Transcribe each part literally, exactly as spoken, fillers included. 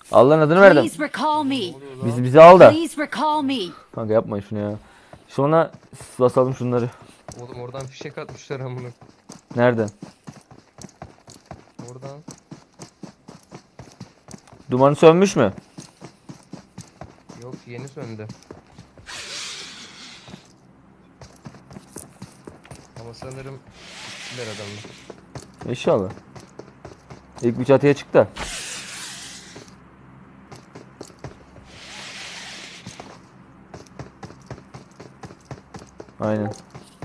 Allah'ın adını verdim. Please recall me. Bizi bizi al da. Please recall me. Kanka yapmayın şunu ya. Sonra basalım şunları. Oğlum oradan fişek atmışlar amına. Nereden? Oradan. Dumanı sönmüş mü? Yok yeni söndü. Ama sanırım gittiler adamlar. İnşallah. İlk bir çatıya çık da. Aynen.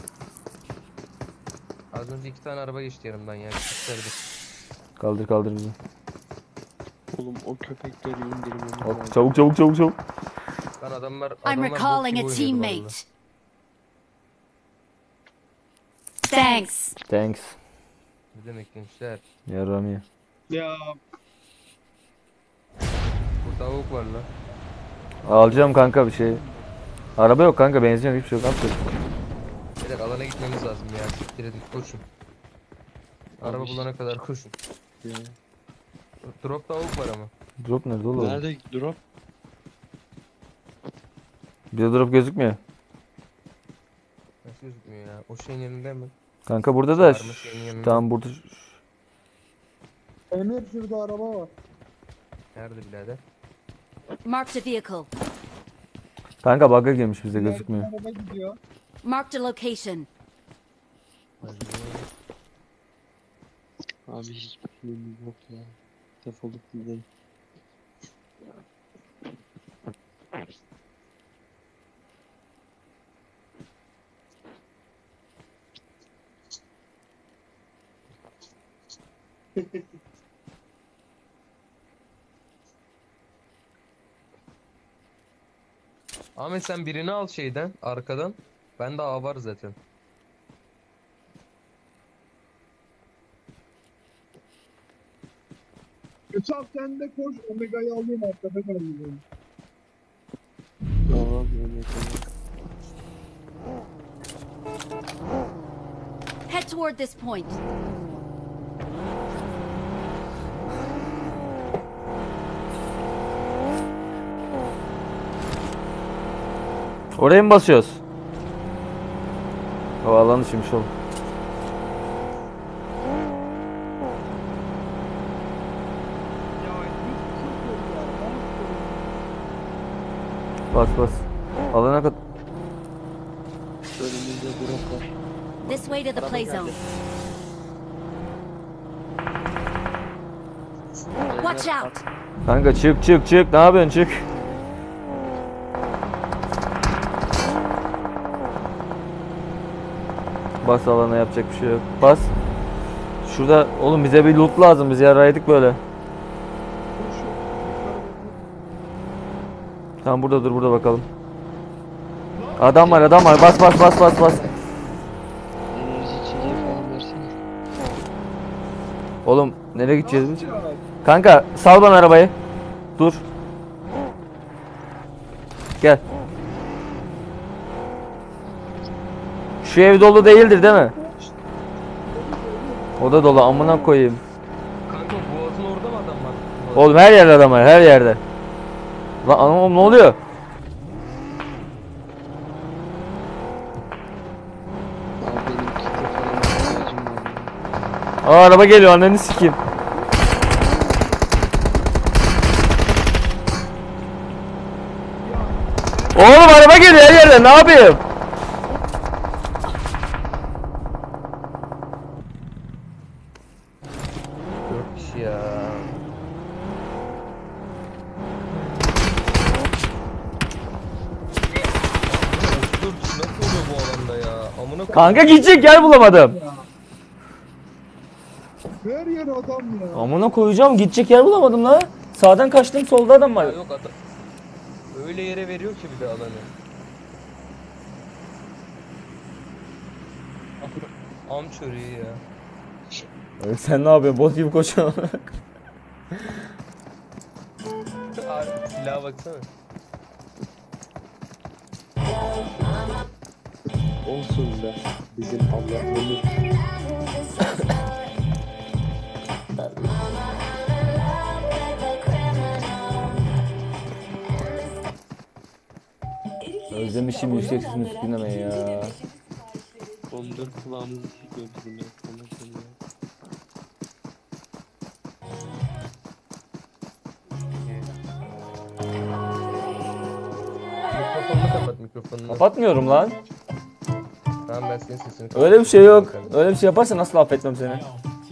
Az önce iki tane araba geçti yanımdan ya. Çıkardı. Kaldır kaldır bizi. Oğlum o köpekleri indirin onu. Hop, çabuk çabuk çabuk çabuk. Ben adamlar I'm adamlar bok recalling gibi a oynuyordu vallahi. teammate. Thanks. Thanks. Ne demek gençler? Yaram ya. Ya Bu tavuk var lan. Alacağım kanka bir şey. Araba yok kanka, benzin yok, hiçbir şey yok. Ne yapacağız? Beyler alana gitmemiz lazım ya. Siktir edin koşun. Araba Abi bulana kadar koşun. ya. Drop tavuk var ama. Drop nerede oğlum? Nerede drop? Bir de drop gözükmüyor. Nasıl gözükmüyor ya? O şeyin yanında mı? Kanka burada da. Çağırma şeyinin yanında. Tamam burada. Emir şurada araba var. Nerede birader? Marked a vehicle. Kanka bug'a girmiş, bize gözükmüyor. Araba gidiyor. Marked a location. Abi hiçbir şeyimiz yok ya. Defolup gidelim. Ahmet sen birini al şeyden, arkadan. Ben de A var zaten. Üsal sen de koş. Omega'yı alayım arkada kalayım. Tamam öyle tamam. Head toward this point. Oraya mı basıyoruz? O alan içiymiş oğlum. Bas bas. Alana kadar. Önümüzde drop var. This way to the play zone. Watch out. Kanka çık çık çık. Ne yapıyorsun, çık. Bas alana, yapacak bir şey yok. Bas. Şurada oğlum bize bir loot lazım. Biz yaraydık böyle. Tamam burada dur, burada bakalım. Adam var adam var. Bas bas bas bas bas. Enerji içeceği falan versene. Oğlum nereye gideceğiz biz? Kanka sal bana arabayı. Dur. Gel. Şu ev dolu değildir değil mi? O da dolu, amına koyayım. Kanka boğazın orada mı adam var? Oğlum her yerde adam var, her yerde. Lan anam ne oluyor? Abi benim kitle falan ihtiyacım var. Aa araba geliyor, anneni sikeyim. Oğlum araba geliyor her yerden, ne yapayım? Dört kişi ya. Dur nasıl oluyor bu alanda ya? Amına koyayım. Kanka gidecek yer bulamadım. Her yer adam ya. Amına koyacağım, gidecek yer bulamadım la. Sağdan kaçtım, solda adam Ya var. yok adam. Öyle yere veriyor ki bir de alanı. Am çöreği ya. Sen ne yapıyorsun? Bot gibi koşuyorsun. Abi silaha baksana. Olsun be. Bizim Allah'ımız. Bizim işim yüksek sesin üstünleme ya. on dört kulağımızı sıkıyor bizim ya. Sana söyleyeyim ya. Mikrofonunu kapat mikrofonunu. Kapatmıyorum lan. Tamam ben senin sesini Öyle bir şey yok. Öyle bir şey yaparsan asla affetmem seni.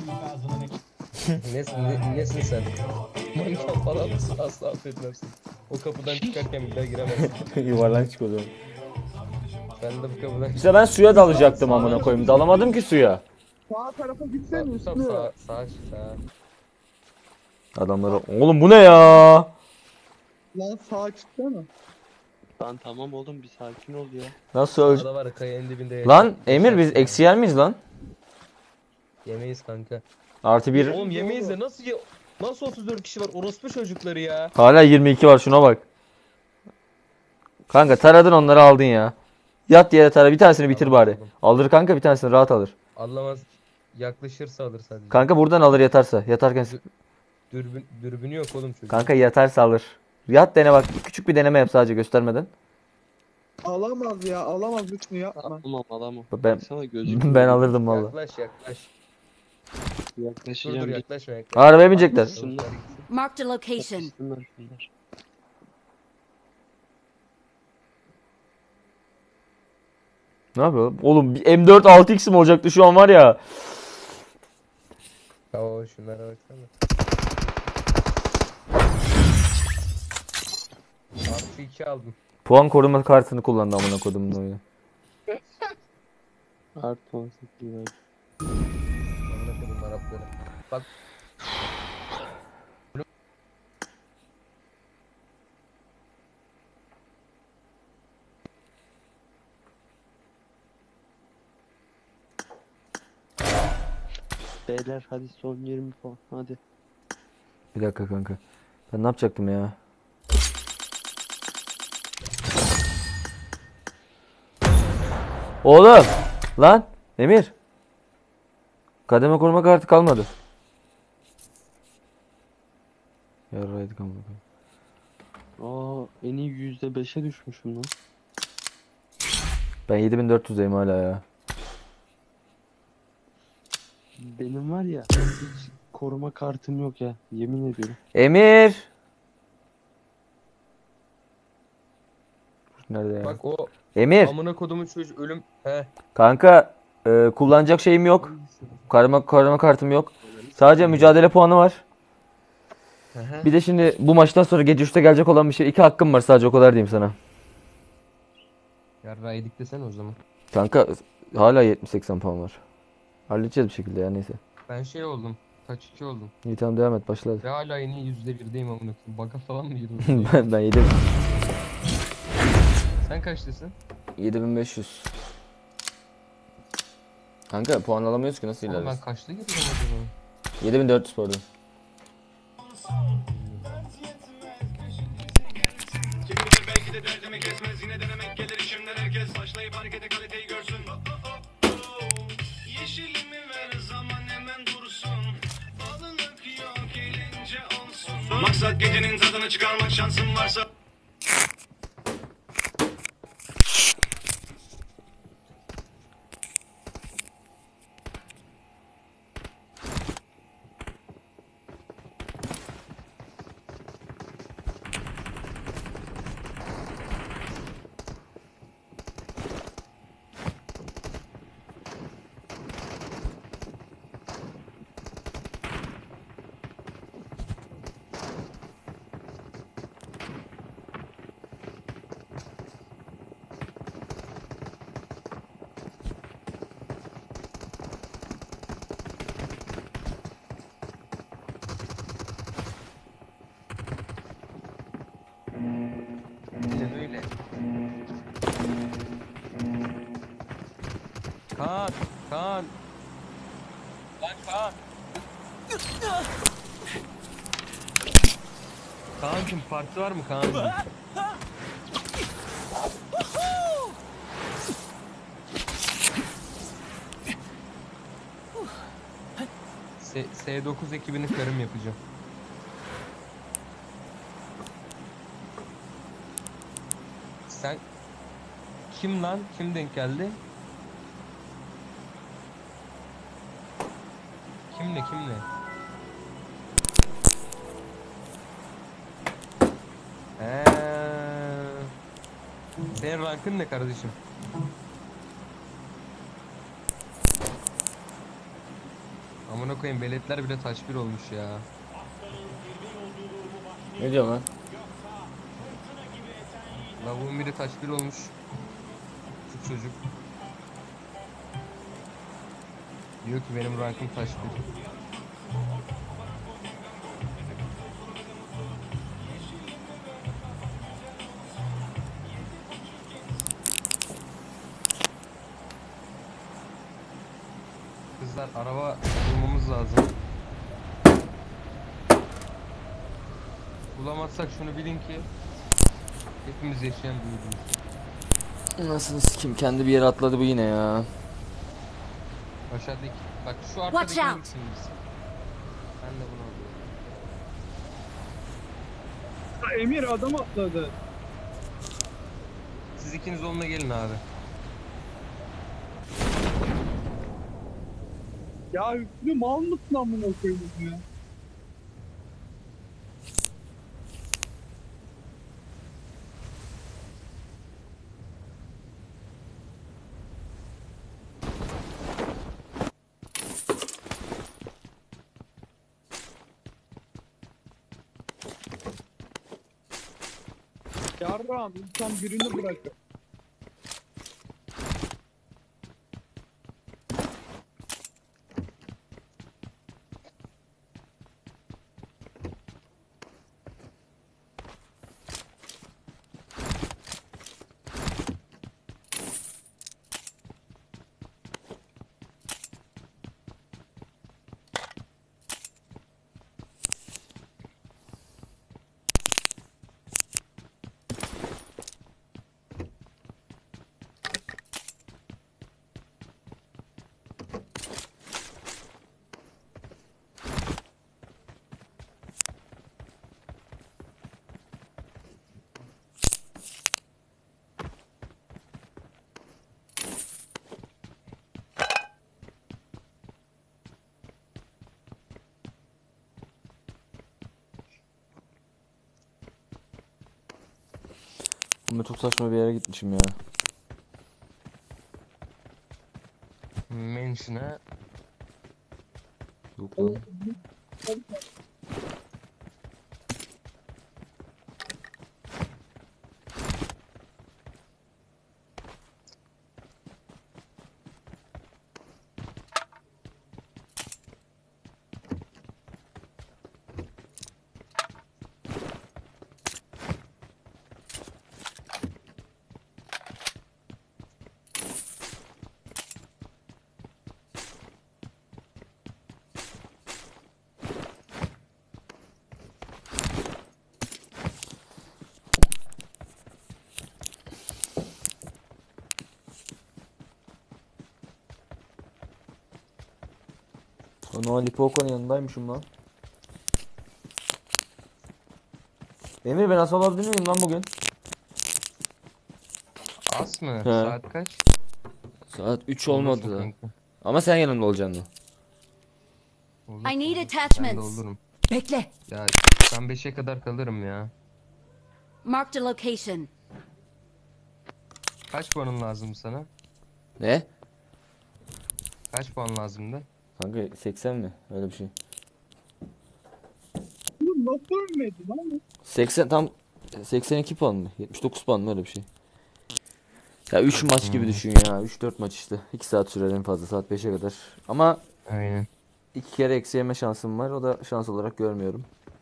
Nesin, ne, nesin sen? Manken falan mısın? Asla affetmezsin. O kapıdan çıkarken bir daha giremezsin. Yuvarlak çık o zaman. Ben de bu kapıdan İşte ben suya dalacaktım amına koyayım. Dalamadım ki suya. Sağ tarafa Sağ, gitsene sağ, üstüne. sağ, sağ, sağ. Adamları... Oğlum bu ne ya? Lan sağa çıksana. Lan tamam oğlum bir sakin ol ya. Nasıl öl... Sağda var kayanın dibinde. Lan Emir biz Yaşarsın eksi yer miyiz lan? ya. Yemeyiz kanka. Artı bir. Oğlum yemeyiz de nasıl ye... Nasıl otuz dört kişi var? Orospu çocukları ya. Hala yirmi iki var şuna bak. Kanka taradın onları aldın ya. Yat yere tara bir tanesini bitir bari. Alır kanka bir tanesini rahat alır. Anlamaz. Yaklaşırsa alır sadece. Kanka buradan alır yatarsa. Yatarken Dürbün, dürbünü yok oğlum çocuğun. kanka yatarsa alır. Yat dene bak. Küçük bir deneme yap sadece göstermeden. Alamaz ya alamaz lütfen yapma. Alamam alamam. Ben Baksana gözüküyor. ben alırdım valla. Yaklaş yaklaş. Dur Yaklaşacağım. dur bir- yaklaşma yaklaşma. Arabaya binecekler. Şunlar. Marked a location. Şunlar şunlar. Ne yapıyor? Oğlum bir M dört altı X'im olacaktı şu an var ya. Tamam şunlara baksana. Artı iki aldım. Puan koruma kartını kullandı amına kodumun oyunu. Artı on sekiz var. Anlatalım Arapları. Bak Beyler hadi son yirmi puan hadi. Bir dakika kanka. Ben ne yapacaktım ya? Oğlum! Lan! Emir! Kademe koruma kartı kalmadı. Yarraydık amına koyayım. Aa en iyi yüzde beşe düşmüşüm lan. Ben yedi bin dört yüzdeyim hala ya. Benim var ya hiç koruma kartım yok ya. Yemin ediyorum. Emir! Nerede ya? bak o Emir! amına kodumun çocuğu ölüm. He. Kanka e, kullanacak şeyim yok. Karma, karma kartım yok. Sadece mücadele puanı var. Hı hı. Bir de şimdi bu maçtan sonra gece üçte gelecek olan bir şey. İki hakkım var sadece o kadar diyeyim sana. Yarra yedik desene o zaman. Kanka hala yetmiş seksen puan var. Halledeceğiz bir şekilde ya neyse. Ben şey oldum. Kaç iki oldum. İyi tamam devam et başla hadi. Ve hala en iyi yüzde birdeyim amına koyayım. Baka falan mı girdim? ben, ben yedim. Sen kaçtasın? yedi bin beş yüz. Kanka puan alamıyoruz ki nasıl Oğlum ben ilerleriz? kaçta girdim acaba? yedi bin dört yüz pardon. Belki de derdimi kesmez yine denemek gelir işimden herkes başlayıp harekete kaliteyi görsün. Oh, oh, oh. Yeşilimi ver zaman hemen dursun. Alınık yok eğlence olsun. Maksat gecenin tadını çıkarmak şansın varsa. İşte böyle. Kaan, Kaan. Lan Kaan. Kaan'cım parti var mı Kaan'cım? S S9 ekibini karım yapacağım. Sen Kim lan? Kim denk geldi? Kimle kimle? Eee. Senin rankın ne kardeşim? Amına koyayım veletler bile taş bir olmuş ya. Ne diyorsun lan? Lavuğun biri taş bir olmuş. Şu çocuk. Diyor ki benim rankım taş bir. Kızlar araba bulmamız lazım. Bulamazsak şunu bilin ki hepimiz yaşayan büyüdüğümüz. Nasıl kim kendi bir yere atladı bu yine ya. Aşağıdaki bak şu Watch arkadaki out. hangisiniz? Ben de bunu alıyorum. Ha, Emir adam atladı. Siz ikiniz onunla gelin abi. Ya Hüsnü mal mısın amına koyayım ya? Yarrağım insan birini bırakır. Ben çok saçma bir yere gitmişim ya. Mention'a Yok lan. Ana Ali Poco'nun yanındaymışım lan. Emir ben asıl alabilir miyim lan bugün? az mı? He. Saat kaç? Saat üç Olur mu olmadı da. kanka? Ama sen yanımda olacaksın. Olur, I need olur. Ben de attachments. olurum. Bekle. Ya ben beşe kadar kalırım ya. Marked a location. Kaç puanın lazım sana? Ne? Kaç puan lazımdı? Kanka seksen mi? Öyle bir şey. Oğlum nasıl ölmedi lan? seksen tam seksen iki puan mı? yetmiş dokuz puan mı öyle bir şey. Ya üç maç gibi düşün ya. üç dört maç işte. iki saat sürer en fazla. Saat beşe kadar. Ama Aynen. iki kere eksi yeme şansım var. O da şans olarak görmüyorum.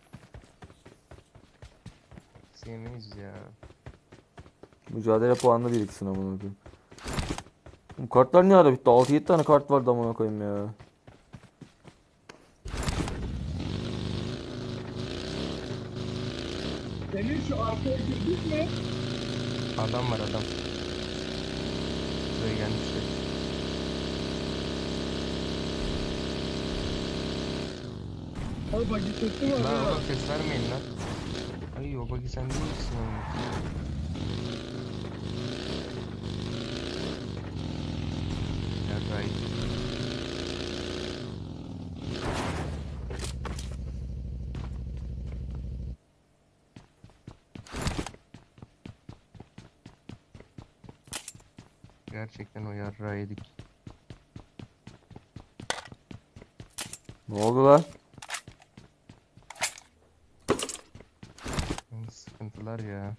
Sevmeyiz ya. Mücadele puanlı biriksin amına koyayım. Oğlum kartlar niye ara bitti? altı yedi tane kart vardı amına koyayım ya. Senin şu arkaya girdik mi? Adam var adam. Buraya gelmişler. Abi bak sesi var. Lan ya. oğlum ses vermeyin lan. Ay o bagi sen değil misin oğlum? Right. Gerçekten o yarrağı yedik. Ne oldu lan? Sıkıntılar ya.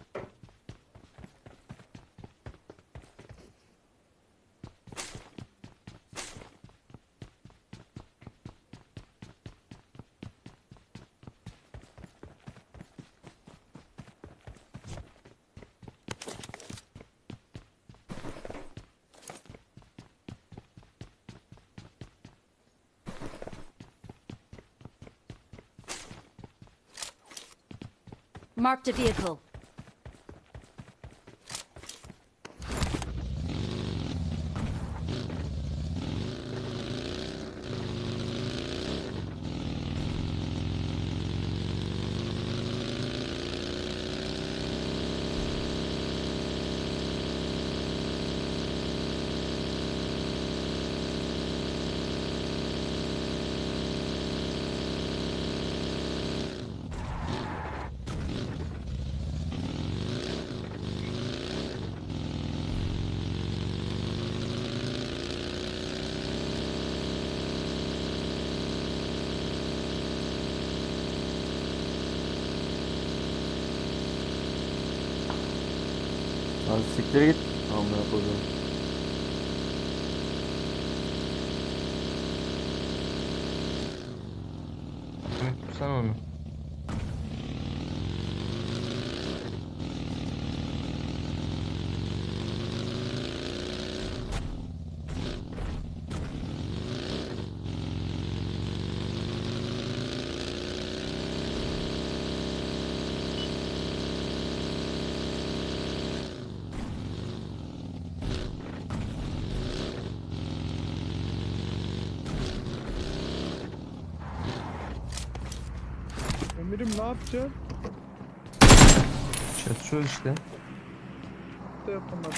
Marked a vehicle. Lan siktir git. Amına koyduğum. Tutsana onu. Emirim ne yapacaksın? Çatışıyor işte. Da yapamadım.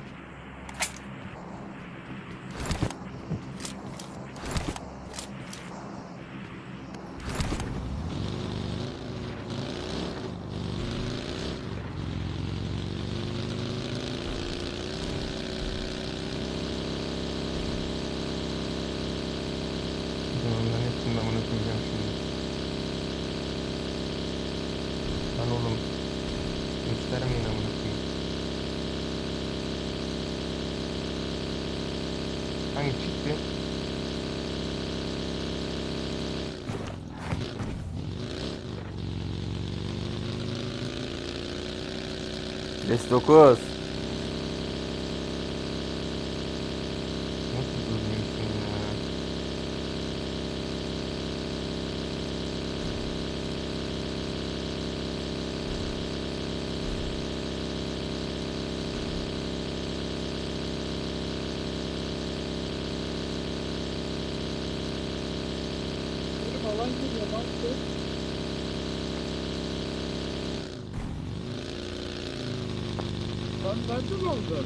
Bunların hepsini amına koyacağım şimdi. Lan oğlum. Göstermeyin amına koyayım. Hangi çıktı? S dokuz. Nasıl durmuyorsun ya? Emirim alan geliyor lan. Dur. Lan nerede oldu?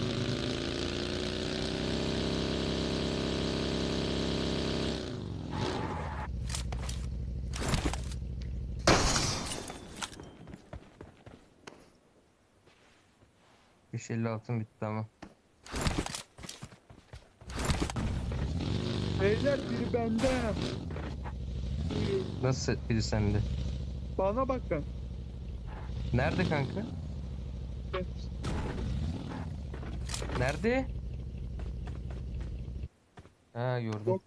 beş elli altın bitti ama. Beyler biri bende. Nasıl biri sende? Bana bakın. Nerede kanka? Nerede? Ha gördüm. Yok.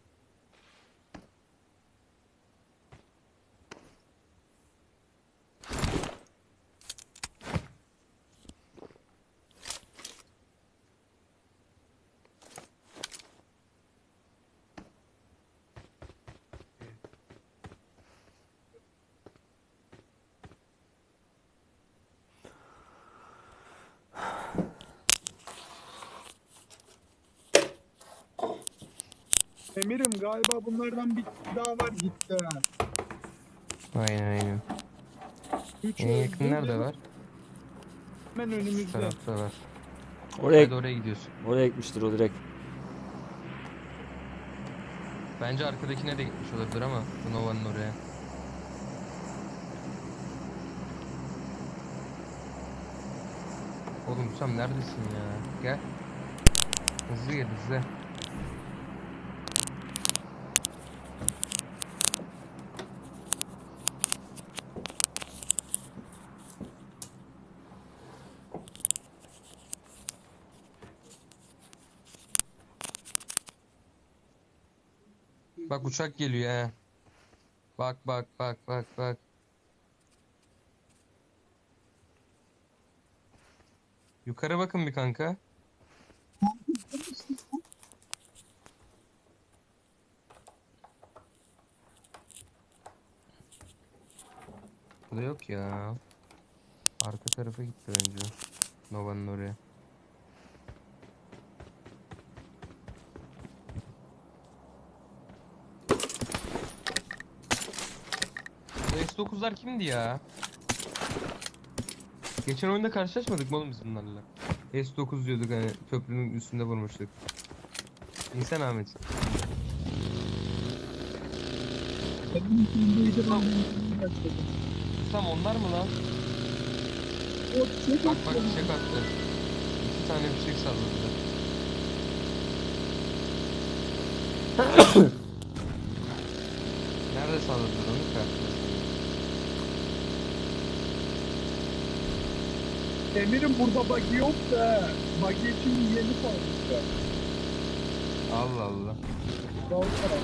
Emirim galiba bunlardan bir daha var gitti. ha. Aynen aynen. Üç En yakın öldü, nerede var? Hemen Şu önümüzde. tarafta var. Oraya Hadi oraya gidiyorsun. oraya gitmiştir o direkt. Bence arkadakine de gitmiş olabilir ama bu Nova'nın oraya. Oğlum Hüsam neredesin ya? Gel. Hızlı gel hızlı. Bak uçak geliyor ha. Bak bak bak bak bak. Yukarı bakın bir kanka. Burada yok ya. Arka tarafa gitti bence. Nova'nın oraya. Bu S dokuzlar kimdi ya? Geçen oyunda karşılaşmadık mı oğlum biz bunlarla? S dokuz diyorduk hani köprünün üstünde vurmuştuk. İnsan Ahmet. Benim içindeydi ben de başladım. Tam onlar mı lan? O şey Bak bak fişek attı. İki tane fişek salladılar. Nerede salladılar onu karşılaştı. Emirim burada buggy yok da buggy için yeni salmışlar. Allah Allah. Sağ taraf.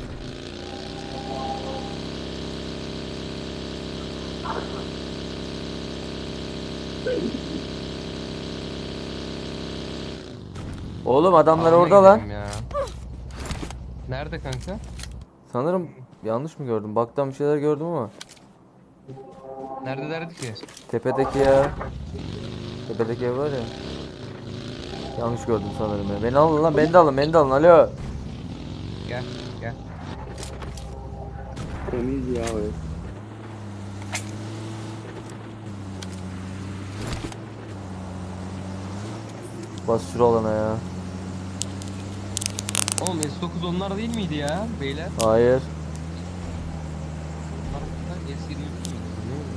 Oğlum adamlar Alana orada lan. gidelim ya. Nerede kanka? Sanırım yanlış mı gördüm? Baktan bir şeyler gördüm ama. Neredelerdi ki? Tepedeki ya. Tepedeki ev var ya. Yanlış gördüm sanırım ya. Beni alın lan, beni de alın, beni de alın. Alo. Gel gel. Temiz ya o ev. Bas şura alana ya. Oğlum S dokuz onlar değil miydi ya beyler? Hayır. Onlar S yirmi üç miydi? Ne oldu?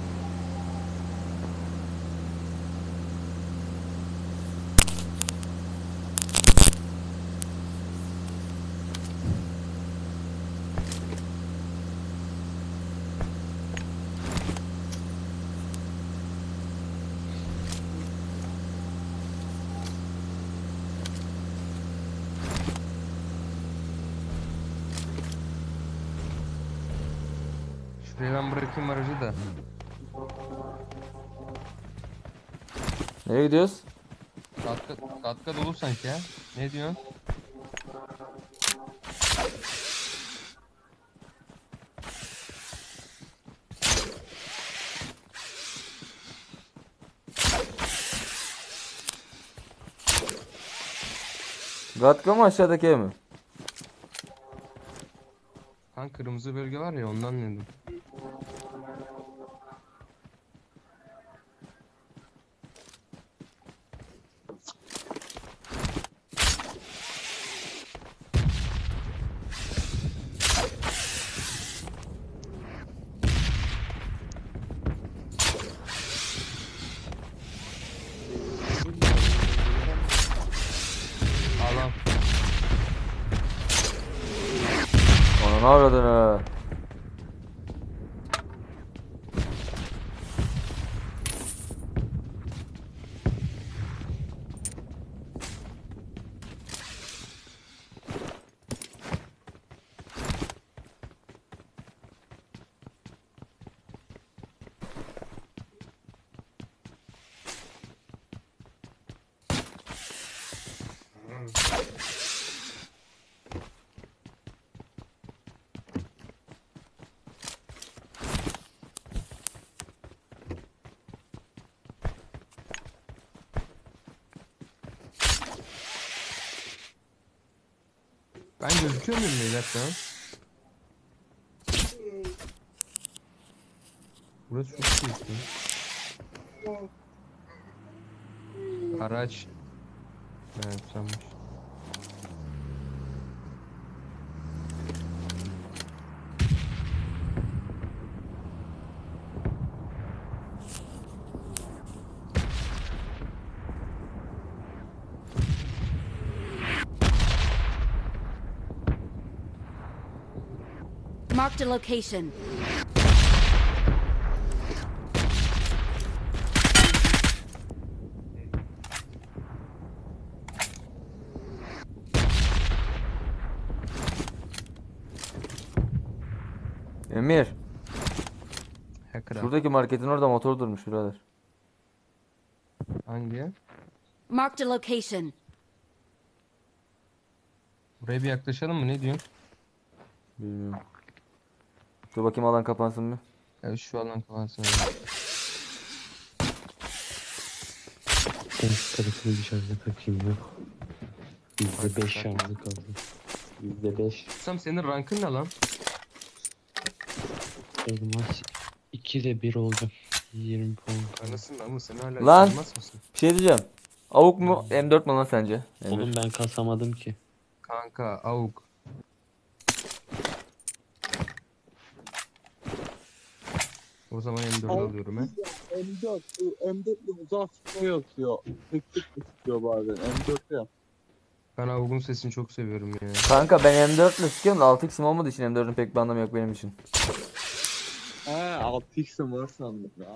Şuraya ben bırakayım aracı da. Nereye gidiyoruz? Katka, katka dolu sanki ya. Ne diyorsun? Gatka mı aşağıdaki ev mi? Kan kırmızı bölge var ya ondan dedim. Alan. Ananı avradını. Ben gözüküyor muyum beyler şu an? Burası çok büyük. Araç. Evet sanmış. Marked a location. Emir. Hacker abi. Şuradaki marketin orada motor durmuş birader. Hangi ya? Marked a location. Buraya bir yaklaşalım mı? Ne diyorsun? Bilmiyorum. Dur bakayım alan kapansın mı? Evet şu alan kapansın. En şu tarafını bir şarja takayım yok. Yüzde beş şarjı kaldı. Yüzde beş. Sam senin rankın ne lan? Elmas iki ile bir oldu. yirmi puan. Anasını ama sen hala Lan! sayılmaz mısın? Bir şey diyeceğim. Avuk mu M dört mu lan sence? Emir. Oğlum ben kasamadım ki. Kanka avuk. O zaman M dört alıyorum he. M dört, bu M dört ile uzak sıkma yapıyor. Tık tık tık sıkıyor bazen. M dört yap. Ben avukun sesini çok seviyorum ya. Kanka ben M dört ile sıkıyorum da altı x'im olmadığı için M dört'ün pek bir anlamı yok benim için. He altı x'im var sandım ya.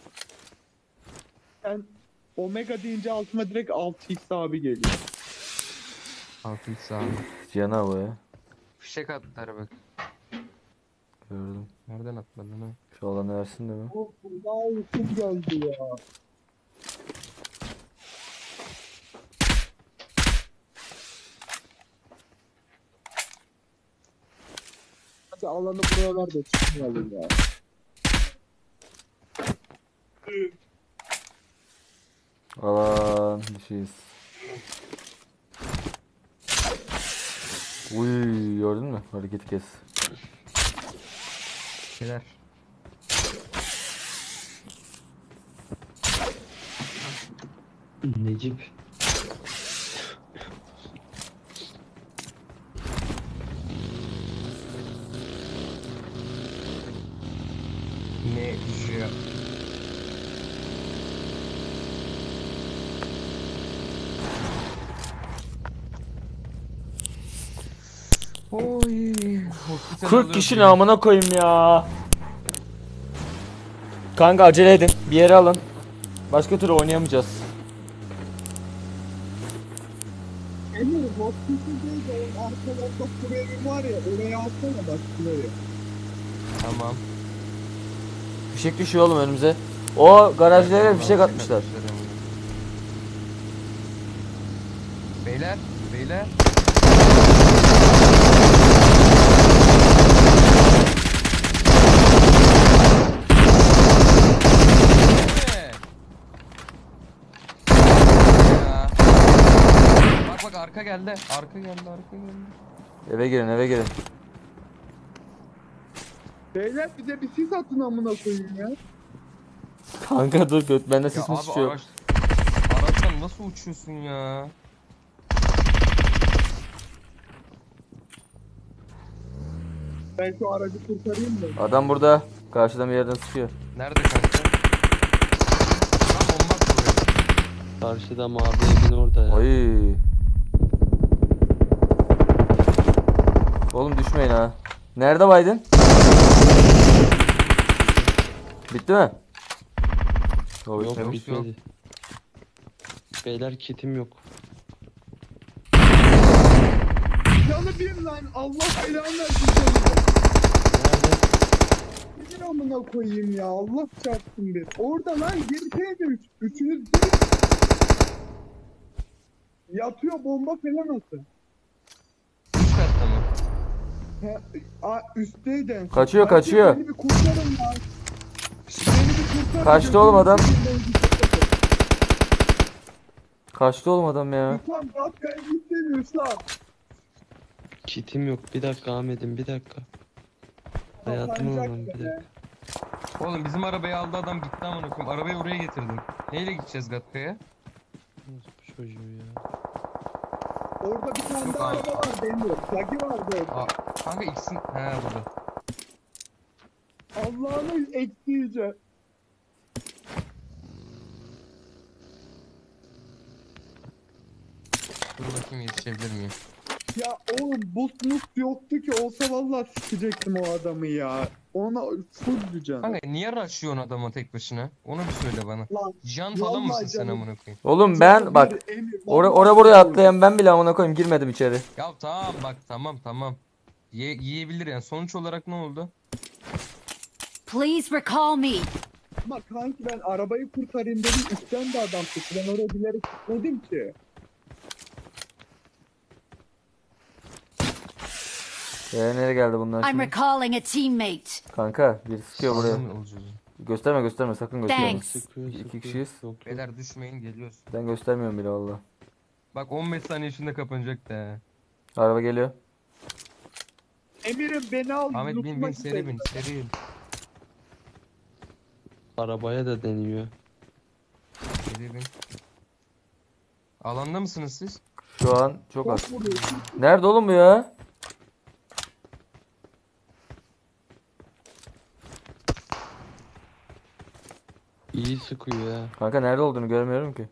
Ben Omega deyince altıma direkt altı x abi geliyor. Altın sağ ol. Cana bu ya. Fişek attılar bak. Gördüm. Nereden attılar lan ha? Şu alanı versin de mi? Of daha uykum geldi ya. Hadi alanı buraya ver de çıkmayalım ya. Alan düşüyoruz. Uy gördün mü? Hareketi kes. Neler? Necip. Ne ya? Oy. hospital kırk alıyor kişi diyor. namına koyayım ya. Kanka acele edin. Bir yere alın. Başka türlü oynayamayacağız. Emir, hospital'daydı o arkalarda kurevi var ya, oraya alsana bak şuraya. Tamam. Fişek düşüyor oğlum önümüze. O garajlara fişek atmışlar. Beyler, beyler. Ne? Ya. Bak bak arka geldi. Arka geldi, arka geldi. Eve girin eve girin. Beyler bize bir sis atın amına koyayım ya. Kanka dur göt bende Ya sis mi abi sıçıyor? araç, araçtan nasıl uçuyorsun ya? Ben şu aracı kurtarayım mı? Adam burada. Karşıdan bir yerden sıkıyor. Nerede kanka? Tam bomba attı buraya. Karşıda mavi evin orada ya. Oy. Oğlum düşmeyin ha. Nerede baydın? Bitti mi? Yok, Yok yok, bitmedi. Beyler kitim yok. Canı bir lan, Allah belanı versin canını. Nerede? Bir amına koyayım ya, Allah çarpsın bir. Orada lan, geri teyze üç. Üçünüz değil. Yatıyor, bomba falan atın. Üst katta mı? He, a, üstteydi. Kaçıyor, Hadi kaçıyor. Beni bir kurtarın lan. Beni bir kurtarın. Kaçtı oğlum adam. Gözünü seveyim. Kaçtı oğlum adam ya. Lütfen dakikaya gitseniz lan. Kitim yok. Bir dakika Ahmet'im bir dakika. Hayatımı Kapanacak alalım bir be. dakika. Oğlum bizim arabayı aldı adam gitti amına koyayım. Arabayı oraya getirdim. Neyle gideceğiz Gatka'ya? Nasıl bu çocuğu ya? Orada bir tane Yok daha abi. araba var Demir. Bagi vardı orada. Aa, kanka ikisini... He burada. Allah'ını ekleyeceğim. Dur bakayım yetişebilir miyim? Ya oğlum boost must yoktu ki, olsa vallahi sikecektim o adamı ya. Ona full canım. Kanka niye rushlıyorsun adama tek başına? Onu bir söyle bana. Lan Can falan vallahi mısın sen canım. amına koyayım? Oğlum ben bak Emir, ora vallahi ora buraya full atlayan ben bile amına koyayım girmedim içeri. Ya tamam bak tamam tamam. Ye yiyebilir yani. Sonuç olarak ne oldu? Please recall me. Ama kanki ben arabayı kurtarayım dedim, üstten de adam çıktı. Ben oraya bilerek gitmedim ki. Ee, nereye geldi bunlar I'm şimdi? recalling a teammate. Kanka bir sıkıyor buraya. Adam olacağız. Gösterme gösterme sakın gösterme. Thanks. Sıkıyor, İki sıkıyor. kişiyiz. Yok, yok. Beyler düşmeyin geliyoruz. Ben göstermiyorum bile valla. Bak on beş saniye içinde kapanacak da. Araba geliyor. Emir'im beni al. Ahmet bin lootuma bin seri gidelim. bin seri bin. Arabaya da deniyor. Seri bin. Alanda mısınız siz? Şu an çok az. Çok vuruyorsun. Nerede oğlum bu ya? İyi sıkıyor ya. Kanka nerede olduğunu görmüyorum ki.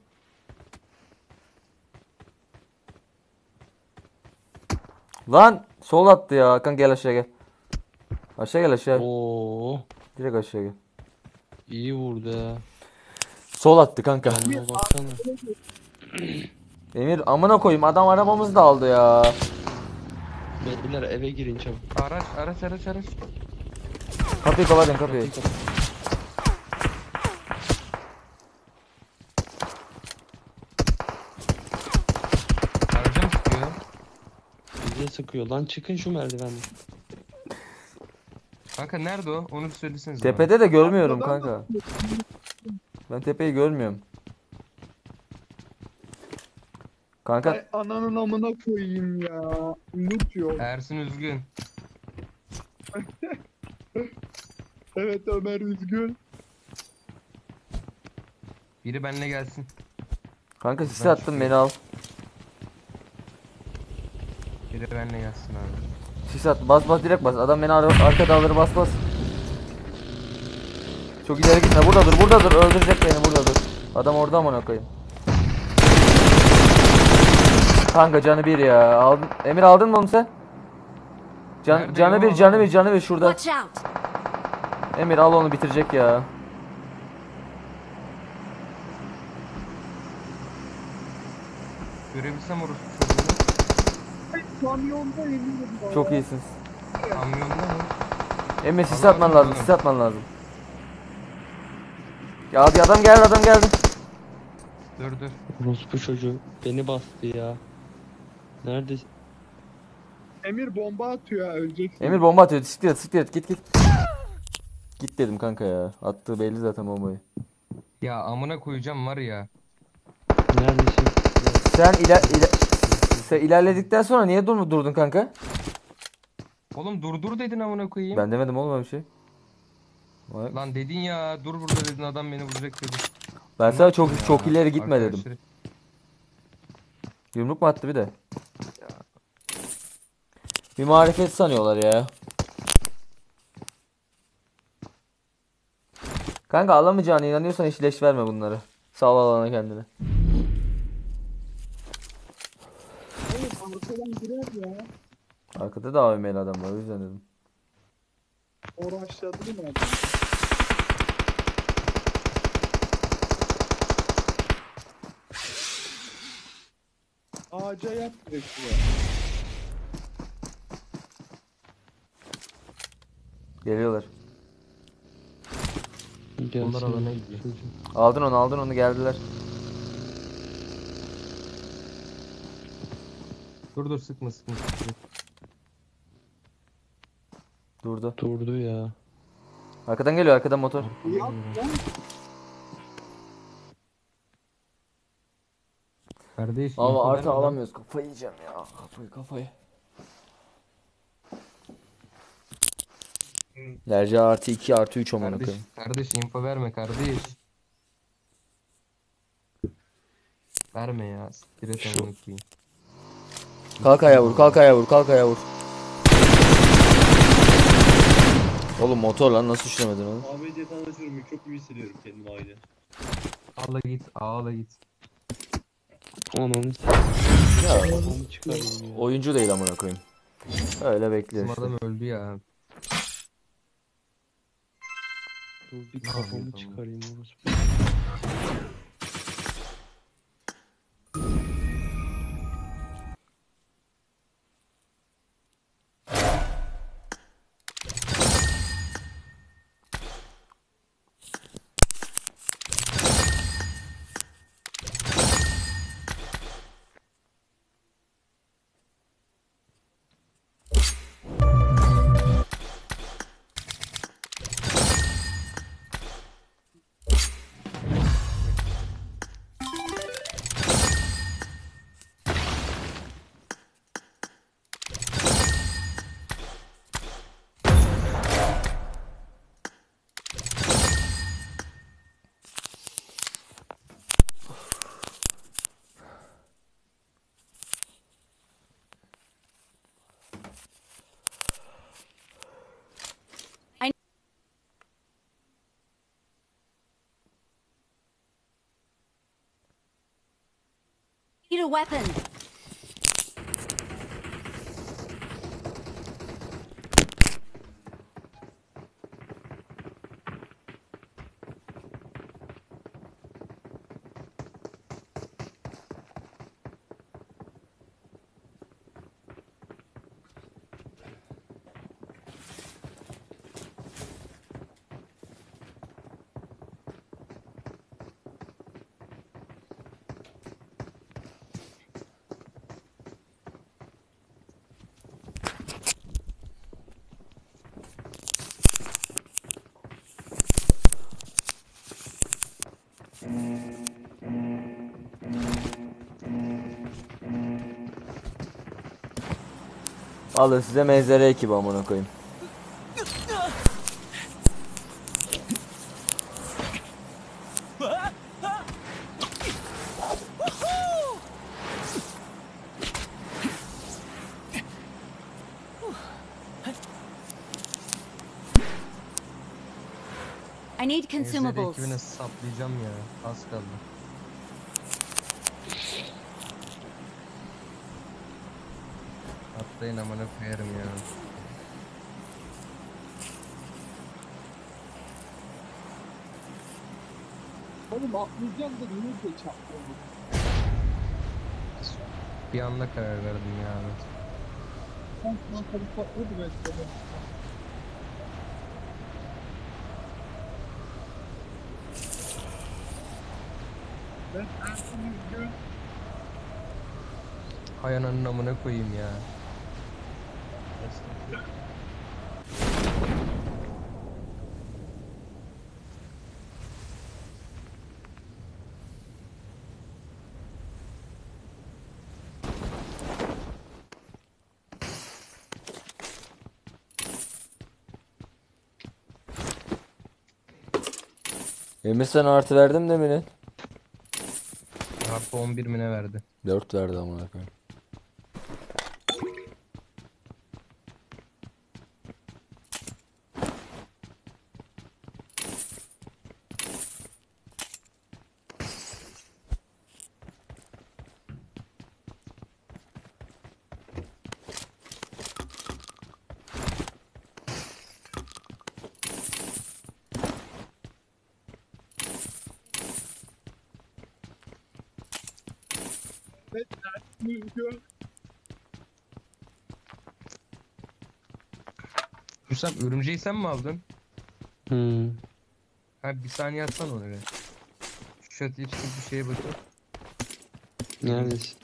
Lan sol attı ya. Hakan gel aşağı gel. Aşağı gel aşağı. Oo, Direkt aşağı gel. iyi vurdu ya. Sol attı kanka. Canına baksana. Emir amına koyayım adam arabamızı da aldı ya. Beyler eve girin çabuk. Araç araç araç araç. Kapıyı kapatın kapıyı. Araca mı sıkıyor? Bize sıkıyor. Lan çıkın şu merdivenden. Kanka nerede o? Onu bir söylesenize. Tepede de görmüyorum Arkadan da- kanka. Ben tepeyi görmüyorum. Kanka Ay ananın amına koyayım ya. Loot yok. bana. Ersin üzgün. Evet Ömer üzgün. Biri benimle gelsin. kanka sisi attım beni al. Biri benimle gelsin abi. Sis at bas bas direkt bas. Adam beni ar arkada alır bas bas. Çok ileri gitme. Burada dur burada dur. Öldürecek beni burada dur. Adam orada amına koyayım. Kanka canı bir ya. Aldın. Emir aldın mı onu sen? Can, Nerede canı ya? bir canı bir canı bir şurada. Watch out. Emir al onu bitirecek ya. Görebilsem orası çocuğunu. Ay kamyonda eminim ya. Çok iyisiniz. Kamyonda mı? Emir sis Allah atman Allah. lazım. Sis atman lazım. Ya hadi adam geldi adam geldi. Dur dur. Orospu çocuğu beni bastı ya. Nerede? Emir bomba atıyor ya, öleceksin. Emir bomba atıyor. Siktir et siktir et git git. Git dedim kanka ya. Attığı belli zaten bombayı. Ya amına koyacağım var ya. Neredesin? Sen iler, iler sen ilerledikten sonra niye dur durdun kanka? Oğlum dur dur dedin amına koyayım. Ben demedim oğlum öyle bir şey. Vay. Lan dedin ya dur burada dedin adam beni vuracak dedi. Ben sana çok çok Ya, ileri gitme dedim. arkadaşlar. Yumruk mu attı bir de? Bir marifet sanıyorlar ya. Kanka alamayacağına inanıyorsan hiç leş verme bunları. Sağ ol alana kendine. Oğlum arkadan girer ya. Arkada da A V M'li adam var o yüzden dedim. Uğraşladı mı? Ağaca yat direkt ya. Geliyorlar. Gelsin. Onlar alana gidiyor. Aldın onu aldın onu geldiler. Dur dur sıkma sıkma. sıkma. Durdu. Durdu ya. Arkadan geliyor arkadan motor. Yat lan. Kardeş. Ama info artı verme lan. alamıyoruz. Kafayı yiyeceğim ya. Kafayı kafayı. Lerce artı iki artı üç amına Kardeş, koyayım. kardeş info verme kardeş. Verme ya. Siktir et amına koyayım. Kalk ayağa vur kalk ayağa vur kalk ayağa vur. Oğlum motor lan nasıl düşüremedin oğlum? Ahmet'le tanışıyorum. Çok iyi hissediyorum kendimi aynı. Ağla git ağla git. Ananı Ya s***ını çıkarayım ya. oyuncu değil amına koyayım. Öyle bekliyor Bizim işte. adam öldü ya. Dur bir Ne kafamı yapıyor çıkarayım orası. Need a weapon. Alın size mezere ekibi amına koyayım. I need Enzeli consumables. ekibine saplayacağım ya. Az kaldı. Atlayın amına koyarım ya. Oğlum atlayacağım da niye geç atlamadın? Bir anda karar verdim ya. Sen şu an tabii patladı ben sana. Ben Ersin'in gün Hay ananın amına koyayım ya. Emir sana artı verdim de mi ne? Artı on bir mine verdi. dört verdi amına koyayım. Ersin'in gün Hüsam örümceği sen mi aldın? Hmm. Ha bir saniye atsana onu bir. Şu çatıya çıkıp bir şeye bakıp. Neredesin?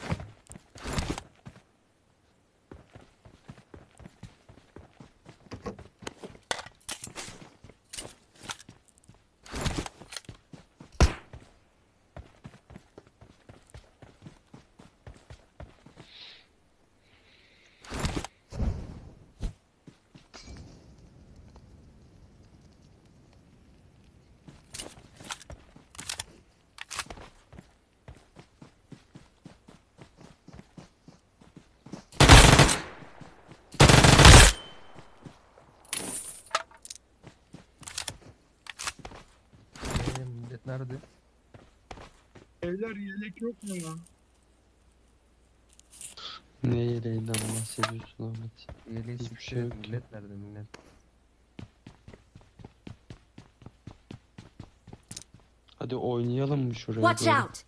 Eee millet nerede? evler yelek yok mu ya? Ne yeleğinden bahsediyorsun Ahmet? Yeleği Hiçbir siktir şey et, yok ki. millet nerede millet? Hadi oynayalım mı şuraya Watch doğru? out!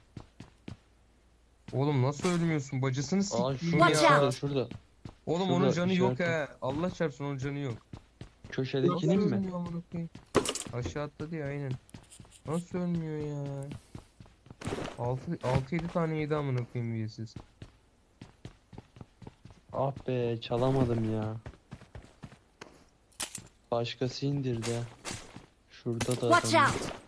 Oğlum nasıl ölmüyorsun? Bacısını Aa sikeyim şurada Watch ya. şurada out. şurada. Oğlum Şurada onun canı yok işaret- he. Allah çarpsın onun canı yok. Nasıl Köşedekinin mi? ölmüyor amına koyayım? Aşağı atladı ya aynen. Nasıl ölmüyor ya? altı yedi tane yedi amına koyayım üyesiz. Ah be çalamadım ya. Başkası indirdi. ha. Şurada da Watch adam. var. out!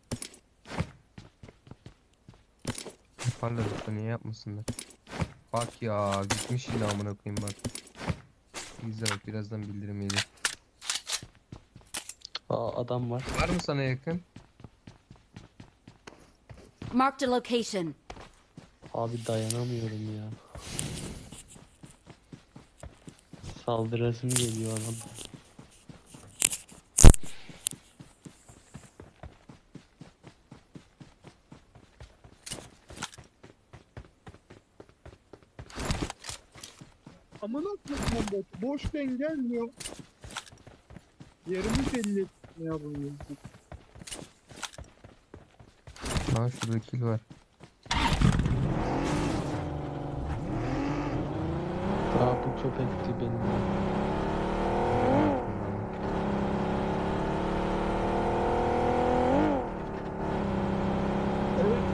Yaparlar usta niye yapmasınlar? Bak ya gitmiş yine amına koyayım bak. İzle bak birazdan bildirim gelir. Aa adam var. Var mı sana yakın? Marked a location. Abi dayanamıyorum ya. Saldırasım geliyor adam. Amına koyayım bot. Boşken gelmiyor. Yerimi belli etmiyor bunu. Ha şurada kill var. Aa bu köpekti benim. ya. Evet.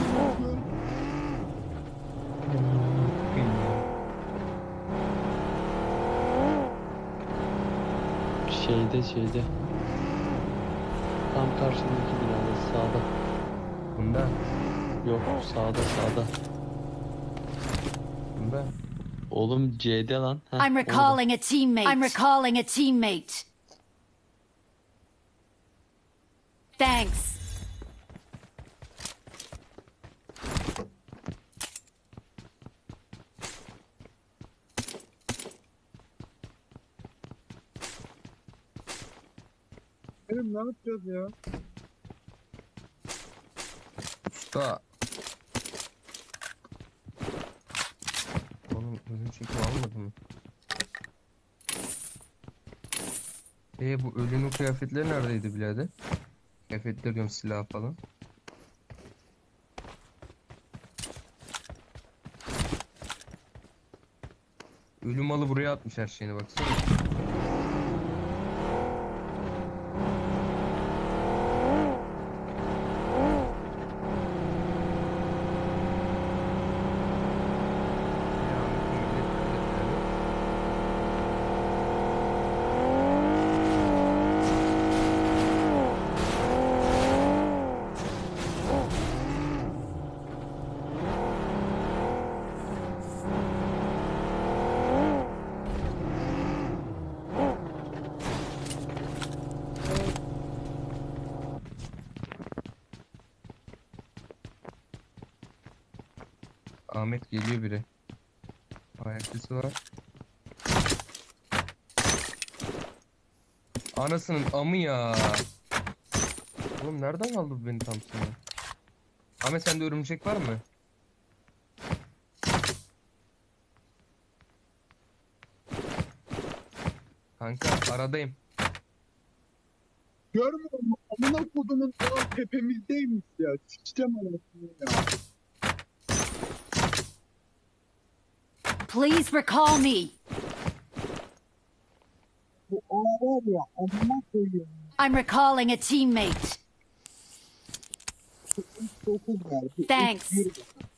Şeyde şeyde. Tam karşındaki binada sağda. Bunda. Yok sağda sağda. Bunda. Oğlum C'de lan. Heh, I'm orada. recalling a teammate. I'm recalling a teammate. Thanks. Benim ne yapacağız ya? Usta. Oğlum ölüm çekim almadın mı? E bu ölünün kıyafetleri neredeydi birader? Kıyafetler diyorum silah falan. Ölüm malı buraya atmış her şeyini baksana. Ahmet geliyor biri. Ayak sesi var. Anasının amı ya. Oğlum nereden aldı bu beni tam sana? Ahmet sende örümcek var mı? Kanka aradayım. Görmüyor musun? Amına kodumun falan tepemizdeymiş ya. Sıçacağım anasını ya. Please recall me. Bu ağ var ya. Amına koyuyorum. I'm recalling a teammate. dokuz verdi. Thanks. üç bir.